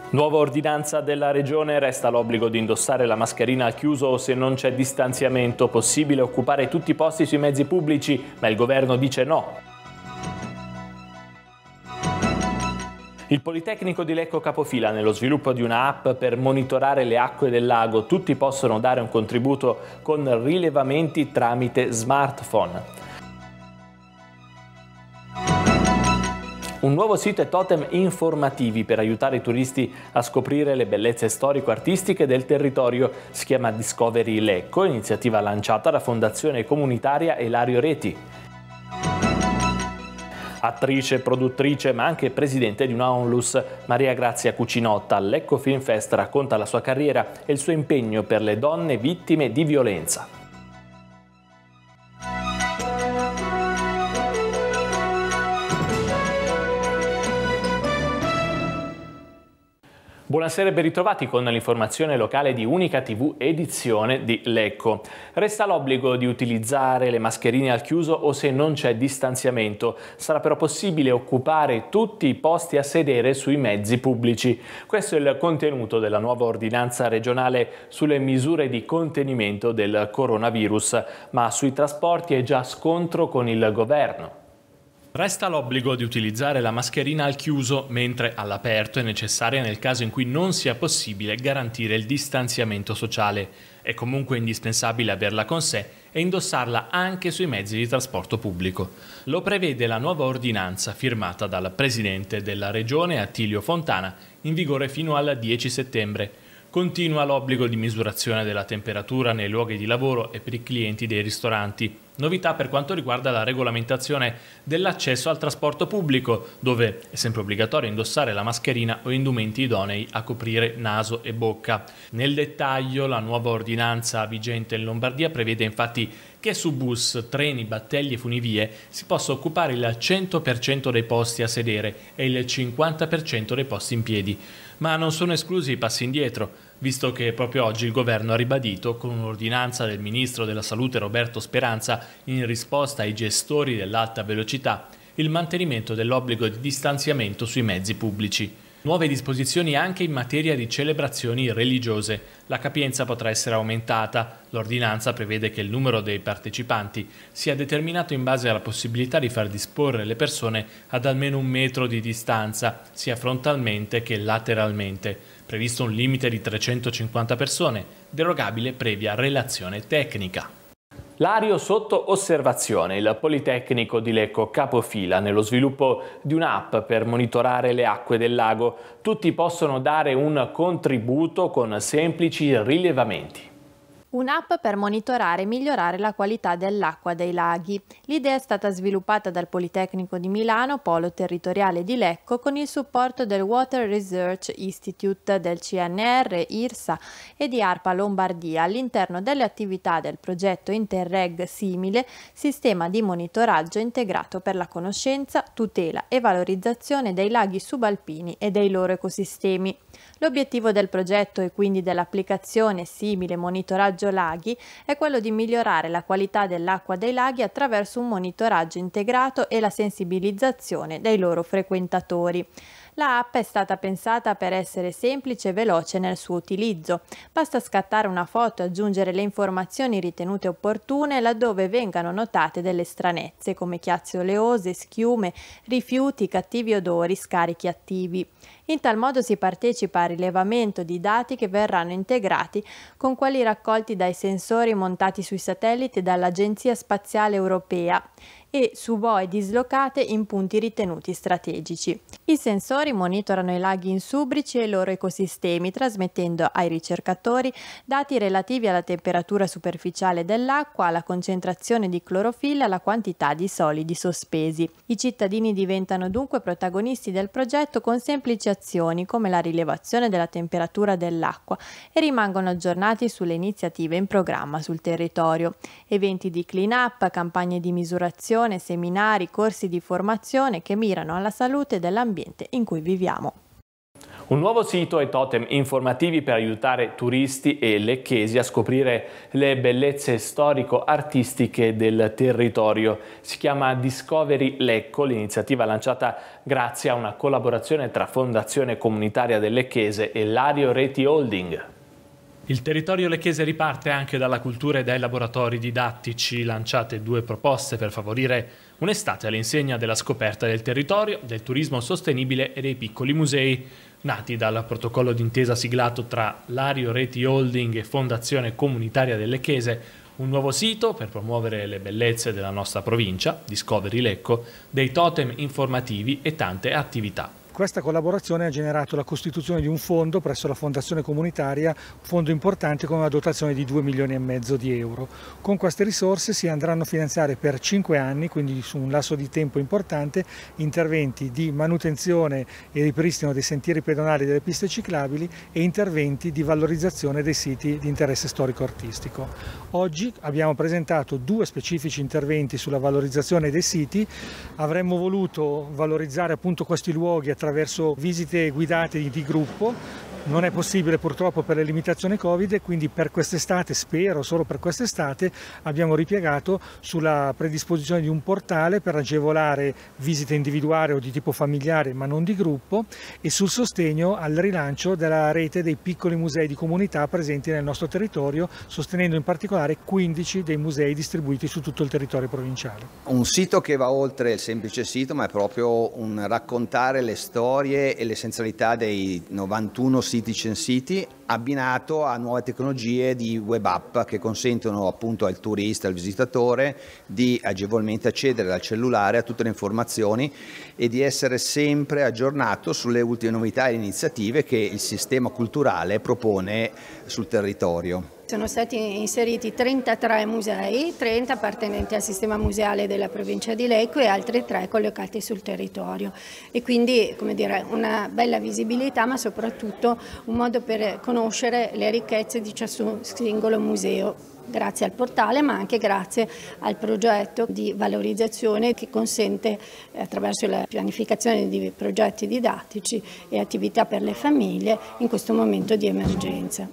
Nuova ordinanza della Regione, resta l'obbligo di indossare la mascherina al chiuso o se non c'è distanziamento. Possibile occupare tutti i posti sui mezzi pubblici, ma il governo dice no. Il Politecnico di Lecco capofila nello sviluppo di una app per monitorare le acque del lago. Tutti possono dare un contributo con rilevamenti tramite smartphone. Un nuovo sito e totem informativi per aiutare i turisti a scoprire le bellezze storico-artistiche del territorio. Si chiama Discovery Lecco, iniziativa lanciata da Fondazione Comunitaria Elario Reti. Attrice, produttrice ma anche presidente di una onlus, Maria Grazia Cucinotta al Lecco Film Fest racconta la sua carriera e il suo impegno per le donne vittime di violenza. Buonasera e ben ritrovati con l'informazione locale di Unica TV edizione di Lecco. Resta l'obbligo di utilizzare le mascherine al chiuso o se non c'è distanziamento. Sarà però possibile occupare tutti i posti a sedere sui mezzi pubblici. Questo è il contenuto della nuova ordinanza regionale sulle misure di contenimento del coronavirus, ma sui trasporti è già scontro con il governo. Resta l'obbligo di utilizzare la mascherina al chiuso, mentre all'aperto è necessaria nel caso in cui non sia possibile garantire il distanziamento sociale. È comunque indispensabile averla con sé e indossarla anche sui mezzi di trasporto pubblico. Lo prevede la nuova ordinanza firmata dal Presidente della Regione Attilio Fontana, in vigore fino al 10 settembre. Continua l'obbligo di misurazione della temperatura nei luoghi di lavoro e per i clienti dei ristoranti. Novità per quanto riguarda la regolamentazione dell'accesso al trasporto pubblico, dove è sempre obbligatorio indossare la mascherina o indumenti idonei a coprire naso e bocca. Nel dettaglio, la nuova ordinanza vigente in Lombardia prevede infatti che su bus, treni, battelli e funivie si possa occupare il 100% dei posti a sedere e il 50% dei posti in piedi. Ma non sono esclusi i passi indietro, visto che proprio oggi il governo ha ribadito, con un'ordinanza del ministro della Salute Roberto Speranza, in risposta ai gestori dell'alta velocità, il mantenimento dell'obbligo di distanziamento sui mezzi pubblici. Nuove disposizioni anche in materia di celebrazioni religiose. La capienza potrà essere aumentata. L'ordinanza prevede che il numero dei partecipanti sia determinato in base alla possibilità di far disporre le persone ad almeno 1 metro di distanza, sia frontalmente che lateralmente. Previsto un limite di 350 persone, derogabile previa relazione tecnica. Lario sotto osservazione. Il Politecnico di Lecco capofila nello sviluppo di un'app per monitorare le acque del lago. Tutti possono dare un contributo con semplici rilevamenti. Un'app per monitorare e migliorare la qualità dell'acqua dei laghi. L'idea è stata sviluppata dal Politecnico di Milano, polo territoriale di Lecco, con il supporto del Water Research Institute, del CNR, IRSA e di ARPA Lombardia all'interno delle attività del progetto Interreg Simile, sistema di monitoraggio integrato per la conoscenza, tutela e valorizzazione dei laghi subalpini e dei loro ecosistemi. L'obiettivo del progetto e quindi dell'applicazione Simile Monitoraggio Laghi è quello di migliorare la qualità dell'acqua dei laghi attraverso un monitoraggio integrato e la sensibilizzazione dei loro frequentatori. La app è stata pensata per essere semplice e veloce nel suo utilizzo. Basta scattare una foto e aggiungere le informazioni ritenute opportune laddove vengano notate delle stranezze come chiazze oleose, schiume, rifiuti, cattivi odori, scarichi attivi. In tal modo si partecipa al rilevamento di dati che verranno integrati con quelli raccolti dai sensori montati sui satelliti dall'Agenzia Spaziale Europea e su boe dislocate in punti ritenuti strategici. I sensori monitorano i laghi insubrici e i loro ecosistemi, trasmettendo ai ricercatori dati relativi alla temperatura superficiale dell'acqua, alla concentrazione di clorofilla e alla quantità di solidi sospesi. I cittadini diventano dunque protagonisti del progetto con semplici azioni come la rilevazione della temperatura dell'acqua e rimangono aggiornati sulle iniziative in programma sul territorio. Eventi di clean up, campagne di misurazione, seminari, corsi di formazione che mirano alla salute dell'ambiente in cui viviamo. Un nuovo sito e totem informativi per aiutare turisti e lecchesi a scoprire le bellezze storico-artistiche del territorio. Si chiama Discovery Lecco, l'iniziativa lanciata grazie a una collaborazione tra Fondazione Comunitaria del Lecchese e Lario Reti Holding. Il territorio lecchese riparte anche dalla cultura e dai laboratori didattici, lanciate 2 proposte per favorire un'estate all'insegna della scoperta del territorio, del turismo sostenibile e dei piccoli musei, nati dal protocollo d'intesa siglato tra Lario Reti Holding e Fondazione Comunitaria del Lecchese, un nuovo sito per promuovere le bellezze della nostra provincia, Discovery Lecco, dei totem informativi e tante attività. Questa collaborazione ha generato la costituzione di un fondo presso la Fondazione Comunitaria, un fondo importante con una dotazione di 2,5 milioni di euro. Con queste risorse si andranno a finanziare per 5 anni, quindi su un lasso di tempo importante, interventi di manutenzione e ripristino dei sentieri pedonali e delle piste ciclabili e interventi di valorizzazione dei siti di interesse storico-artistico. Oggi abbiamo presentato 2 specifici interventi sulla valorizzazione dei siti. Avremmo voluto valorizzare appunto questi luoghi attraverso visite guidate di gruppo. Non è possibile purtroppo per le limitazioni Covid e quindi per quest'estate, spero solo per quest'estate, abbiamo ripiegato sulla predisposizione di un portale per agevolare visite individuali o di tipo familiare ma non di gruppo e sul sostegno al rilancio della rete dei piccoli musei di comunità presenti nel nostro territorio, sostenendo in particolare 15 dei musei distribuiti su tutto il territorio provinciale. Un sito che va oltre il semplice sito, ma è proprio un raccontare le storie e l'essenzialità dei 91 siti censiti, abbinato a nuove tecnologie di web app che consentono appunto al turista, al visitatore di agevolmente accedere dal cellulare a tutte le informazioni e di essere sempre aggiornato sulle ultime novità e iniziative che il sistema culturale propone sul territorio. Sono stati inseriti 33 musei, 30 appartenenti al sistema museale della provincia di Lecco e altri 3 collocati sul territorio. E quindi, come dire, una bella visibilità, ma soprattutto un modo per conoscere le ricchezze di ciascun singolo museo, grazie al portale ma anche grazie al progetto di valorizzazione che consente, attraverso la pianificazione di progetti didattici e attività per le famiglie, in questo momento di emergenza.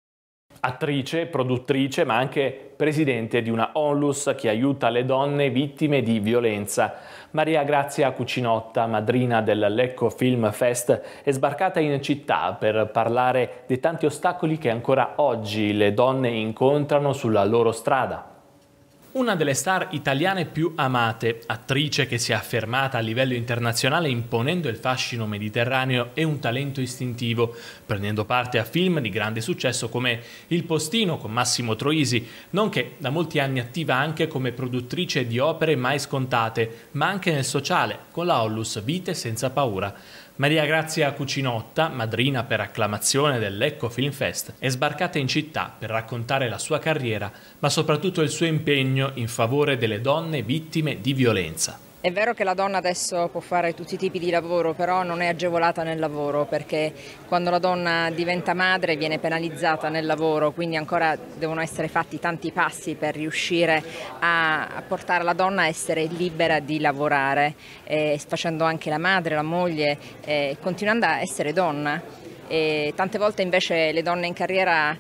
Attrice, produttrice, ma anche presidente di una onlus che aiuta le donne vittime di violenza. Maria Grazia Cucinotta, madrina del Lecco Film Fest, è sbarcata in città per parlare dei tanti ostacoli che ancora oggi le donne incontrano sulla loro strada. Una delle star italiane più amate, attrice che si è affermata a livello internazionale imponendo il fascino mediterraneo e un talento istintivo, prendendo parte a film di grande successo come Il Postino con Massimo Troisi, nonché da molti anni attiva anche come produttrice di opere mai scontate, ma anche nel sociale, con la onlus Vite senza paura. Maria Grazia Cucinotta, madrina per acclamazione del Lecco Film Fest, è sbarcata in città per raccontare la sua carriera, ma soprattutto il suo impegno in favore delle donne vittime di violenza. È vero che la donna adesso può fare tutti i tipi di lavoro, però non è agevolata nel lavoro, perché quando la donna diventa madre viene penalizzata nel lavoro, quindi ancora devono essere fatti tanti passi per riuscire a portare la donna a essere libera di lavorare, facendo anche la madre, la moglie, continuando a essere donna. E tante volte invece le donne in carriera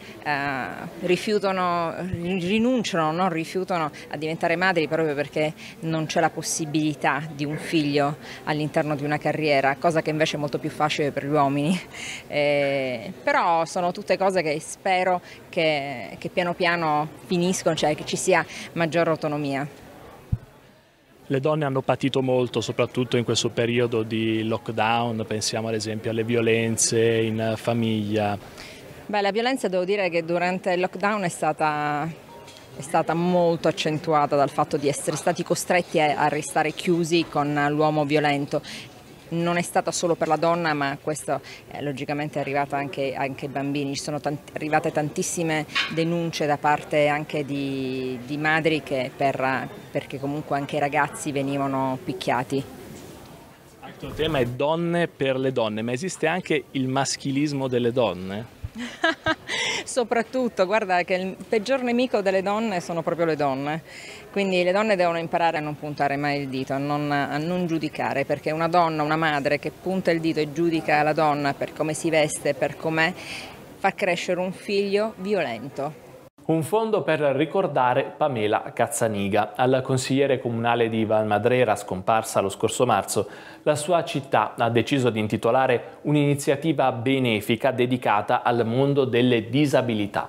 rifiutano a diventare madri proprio perché non c'è la possibilità di un figlio all'interno di una carriera, cosa che invece è molto più facile per gli uomini. Però sono tutte cose che spero che piano piano finiscono, cioè che ci sia maggiore autonomia. Le donne hanno patito molto, soprattutto in questo periodo di lockdown, pensiamo ad esempio alle violenze in famiglia. Beh, la violenza devo dire che durante il lockdown è stata molto accentuata dal fatto di essere stati costretti a restare chiusi con l'uomo violento. Non è stata solo per la donna, ma questo logicamente è arrivato anche ai bambini. Ci sono arrivate tantissime denunce da parte anche di madri perché comunque anche i ragazzi venivano picchiati. Altro tema è donne per le donne, ma esiste anche il maschilismo delle donne? Soprattutto, guarda che il peggior nemico delle donne sono proprio le donne, quindi le donne devono imparare a non puntare mai il dito, a non giudicare, perché una donna, una madre che punta il dito e giudica la donna per come si veste, per com'è, fa crescere un figlio violento. Un fondo per ricordare Pamela Cazzaniga. Al consigliere comunale di Valmadrera, scomparsa lo scorso marzo, la sua città ha deciso di intitolare un'iniziativa benefica dedicata al mondo delle disabilità.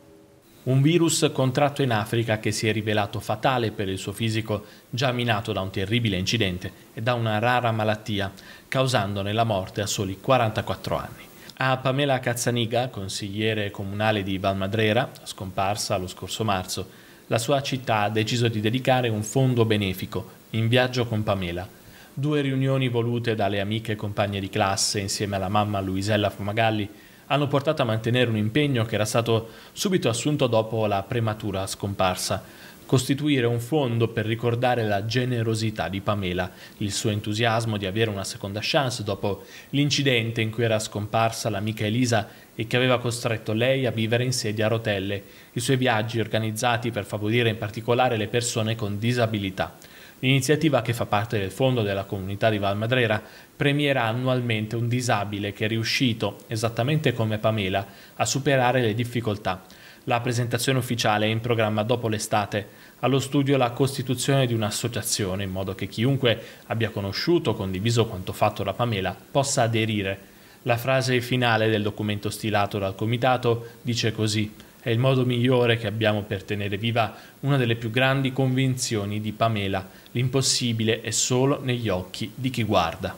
Un virus contratto in Africa che si è rivelato fatale per il suo fisico, già minato da un terribile incidente e da una rara malattia, causandone la morte a soli 44 anni. A Pamela Cazzaniga, consigliere comunale di Valmadrera, scomparsa lo scorso marzo, la sua città ha deciso di dedicare un fondo benefico, In viaggio con Pamela. 2 riunioni volute dalle amiche e compagne di classe insieme alla mamma Luisella Fumagalli hanno portato a mantenere un impegno che era stato subito assunto dopo la prematura scomparsa: costituire un fondo per ricordare la generosità di Pamela, il suo entusiasmo di avere una seconda chance dopo l'incidente in cui era scomparsa l'amica Elisa e che aveva costretto lei a vivere in sedia a rotelle, i suoi viaggi organizzati per favorire in particolare le persone con disabilità. L'iniziativa, che fa parte del fondo della comunità di Valmadrera, premierà annualmente un disabile che è riuscito, esattamente come Pamela, a superare le difficoltà. La presentazione ufficiale è in programma dopo l'estate. Allo studio la costituzione di un'associazione, in modo che chiunque abbia conosciuto o condiviso quanto fatto da Pamela possa aderire. La frase finale del documento stilato dal comitato dice così: è il modo migliore che abbiamo per tenere viva una delle più grandi convinzioni di Pamela: l'impossibile è solo negli occhi di chi guarda.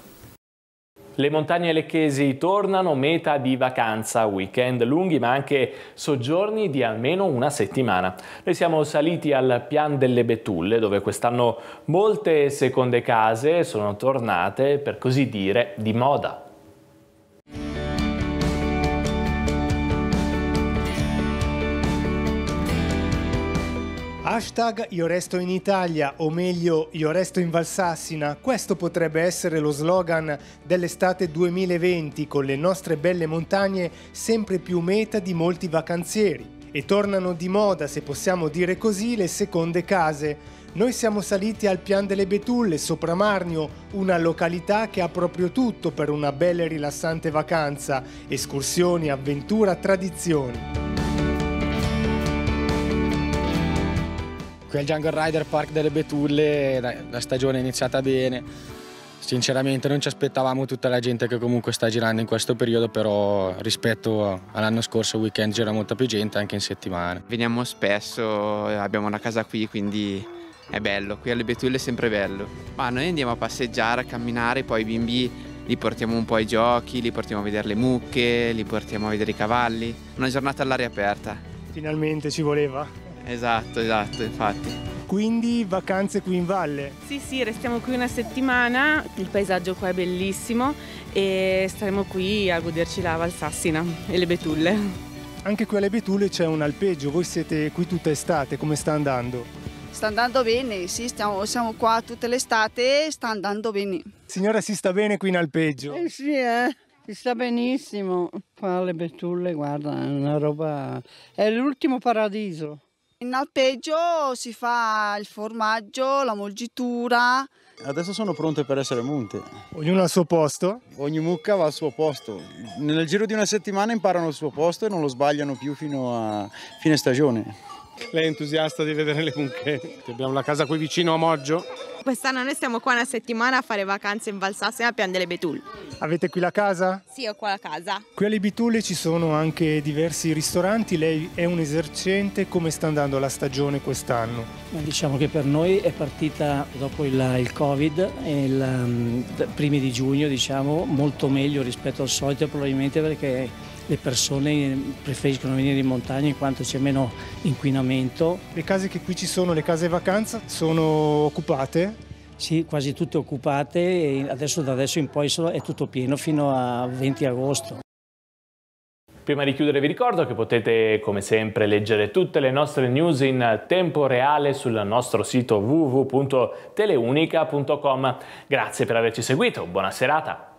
Le montagne lecchesi tornano, meta di vacanza, weekend lunghi ma anche soggiorni di almeno una settimana. Noi siamo saliti al Pian delle Betulle, dove quest'anno molte seconde case sono tornate, per così dire, di moda. Hashtag Io resto in Italia, o meglio Io resto in Valsassina. Questo potrebbe essere lo slogan dell'estate 2020, con le nostre belle montagne sempre più meta di molti vacanzieri. E tornano di moda, se possiamo dire così, le seconde case. Noi siamo saliti al Pian delle Betulle, sopra Marnio, una località che ha proprio tutto per una bella e rilassante vacanza: escursioni, avventura, tradizioni. Qui al Jungle Rider Park delle Betulle la stagione è iniziata bene. Sinceramente non ci aspettavamo tutta la gente che comunque sta girando in questo periodo, però rispetto all'anno scorso weekend gira molta più gente anche in settimana. Veniamo spesso, abbiamo una casa qui, quindi è bello. Qui alle Betulle è sempre bello. Ma noi andiamo a passeggiare, a camminare, poi i bimbi li portiamo un po' ai giochi, li portiamo a vedere le mucche, li portiamo a vedere i cavalli. Una giornata all'aria aperta. Finalmente ci voleva. Esatto, infatti. Quindi vacanze qui in valle? Sì, restiamo qui una settimana, il paesaggio qua è bellissimo e staremo qui a goderci la Valsassina e le Betulle. Anche qui alle Betulle c'è un alpeggio, voi siete qui tutta estate, come sta andando? Sta andando bene, sì, siamo qua tutta l'estate, sta andando bene. Signora, si sta bene qui in alpeggio? Sì, si sta benissimo. Qua alle Betulle, guarda, è una roba, è l'ultimo paradiso. In alpeggio si fa il formaggio, la molgitura. Adesso sono pronte per essere munte. Ognuno al suo posto? Ogni mucca va al suo posto. Nel giro di una settimana imparano il suo posto e non lo sbagliano più fino a fine stagione. Lei è entusiasta di vedere le mucche? Abbiamo la casa qui vicino a Moggio. Quest'anno noi stiamo qua una settimana a fare vacanze in Valsassina al Pian delle Betulle. Avete qui la casa? Sì, ho qua la casa. Qui alle Betulle ci sono anche diversi ristoranti, lei è un esercente, come sta andando la stagione quest'anno? Diciamo che per noi è partita dopo il Covid, primi di giugno, diciamo, molto meglio rispetto al solito, probabilmente perché le persone preferiscono venire in montagna in quanto c'è meno inquinamento. Le case che qui ci sono, le case vacanza, sono occupate? Sì, quasi tutte occupate e da adesso in poi è tutto pieno fino a 20 agosto. Prima di chiudere vi ricordo che potete come sempre leggere tutte le nostre news in tempo reale sul nostro sito www.teleunica.com. Grazie per averci seguito, buona serata!